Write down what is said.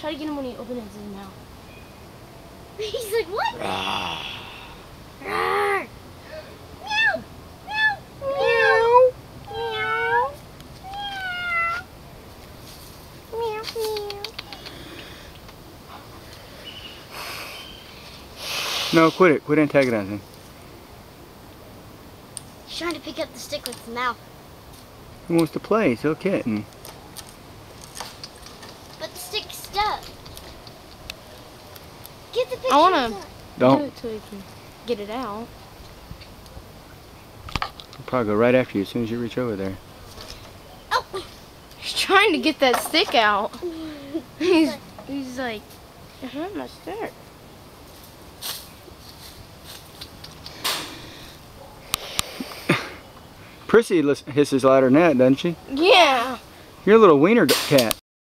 Try to get him when he opens his mouth. He's like, what? Rawr. Rawr. Meow. Meow. Meow. Meow. Meow. Meow. No, quit it. Quit antagonizing. He's trying to pick up the stick with his mouth. He wants to play. So kitten. But the stick's stuck. Get the picture. I want to Don't. do it so he can get it out. He'll probably go right after you as soon as you reach over there. Oh. He's trying to get that stick out. He's like, my stick. Prissy hisses louder than that, doesn't she? Yeah. You're a little wiener cat.